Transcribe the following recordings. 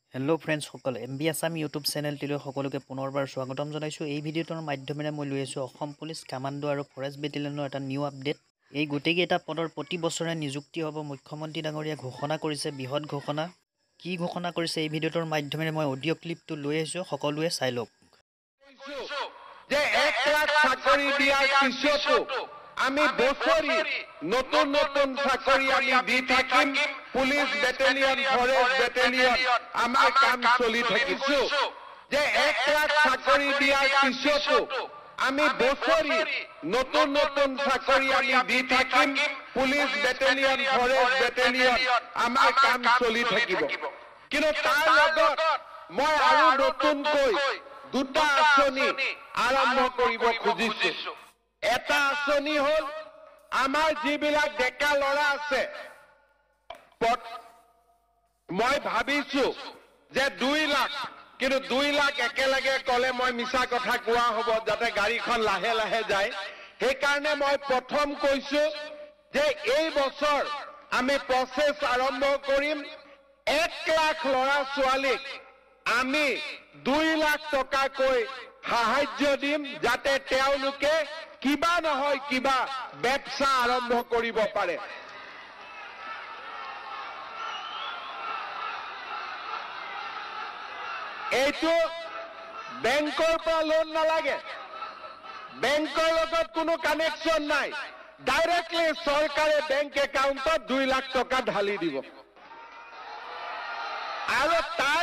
Hello' friends সকল MB Assam YouTube চেনেলটিলৈ সকলোকে পুনৰবাৰ স্বাগতম জনাইছোঁ। এই ভিডিঅ'টোৰ মাধ্যমেৰে মই লৈ আছোঁ অসম পুলিচ কামাণ্ডো আৰু ফৰেষ্ট বেটেলিয়নৰ এটা নিউ আপডেট। এই গোটেইকেইটা পদৰ প্ৰতি বছৰে নিযুক্তি হ'ব। মুখ্যমন্ত্ৰী ডাঙৰীয়া ঘোষণা কৰিছে, বৃহৎ ঘোষণা। কি ঘোষণা কৰিছে এই ভিডিঅ'টোৰ মাধ্যমেৰে মই অডিঅ' ক্লিপটো লৈ আহিছোঁ, সকলোৱে চাই লওক। যে 1 লাখ চাকৰি দিয়াৰ পিছতো আমি বছৰি নতুন নতুন চাকৰি আমি দি থাকিম। পুলিচ বেটেলিয়ন, ফৰেষ্ট বেটেলিয়ন আমাৰ কাম চলি থাকিছো। যে 1 লাখ চাকৰি দিয়াৰ পিছতো আমি বছৰি নতুন নতুন চাকৰি আমি দি থাকিম। পুলিচ বেটেলিয়ন, ফৰেষ্ট বেটেলিয়ন আমাৰ কাম চলি থাকিব। কিন্তু তাৰ লগত মই আৰু নতুনকৈ দুটা আঁচনি আৰম্ভ কৰিব খুজিছো। এটা আঁচনি হল আমাৰ যিবিলাক ডেকা ল'ৰা আছে, মই ভাবিছো যে 2 লাখ, কিন্তু 2 লাখ একেলগে কলে মই মিছা কথা কোৱা হ'ব, যাতে গাড়ীখন লাহে লাহে যায়। সেইকাৰণে মই প্ৰথম কৈছো যে এই বছৰ আমি প্ৰচেছ আৰম্ভ কৰিম। 1 লাখ ল'ৰা ছোৱালীক আমি 2 লাখ টকাকৈ সাহায্য দিম, যাতে তেওঁলোকে কিবা নহয় কিবা ব্যৱস্থা আৰম্ভ কৰিব পাৰে। এইটো বেংকৰ পৰা লোন নালাগে, বেংকৰ লগত কোনো কানেকশ্যন নাই। ডাইৰেক্টলি চৰকাৰে বেংক একাউণ্টত 2 লাখ টকা ঢালি দিব। আৰু তাৰ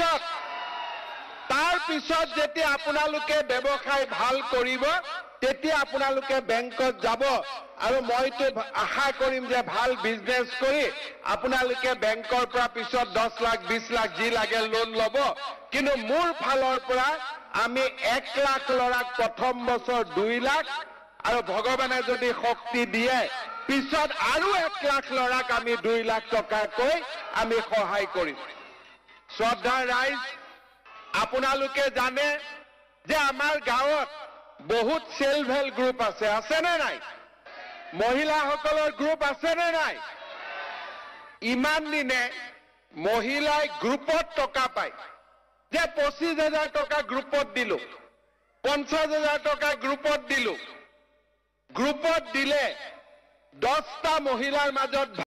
পিছত যেতিয়া আপোনালোকে ব্যৱসায় ভাল কৰিব, তেতিয়া আপোনালোকে বেংকত যাব। আৰু মইতো আশা কৰিম যে ভাল বিজনেছ কৰি আপোনালোকে বেংকৰ পৰা পিছত 10 লাখ 20 লাখ যি লাগে লোন ল'ব। কিন্তু মোৰ ফালৰ পৰা আমি 1 লাখ ল'ৰাক প্ৰথম বছৰ 2 লাখ, আৰু ভগৱানে যদি শক্তি দিয়ে পিছত আৰু 1 লাখ ল'ৰাক আমি 2 লাখ টকাকৈ আমি সহায় কৰিম। শ্ৰদ্ধাৰ ৰাইজ, আপোনালোকে জানে যে আমাৰ গাঁৱত বহুত সেল্ফ হেল্প গ্ৰুপ আছে নে নাই? মহিলাসকলৰ গ্ৰুপ আছে নে নাই? ইমান দিনে মহিলাই গ্ৰুপত টকা পায়, যে 25,000 টকা গ্ৰুপত দিলো, 50,000 টকা গ্ৰুপত দিলো। গ্ৰুপত দিলে 10টা মহিলাৰ মাজত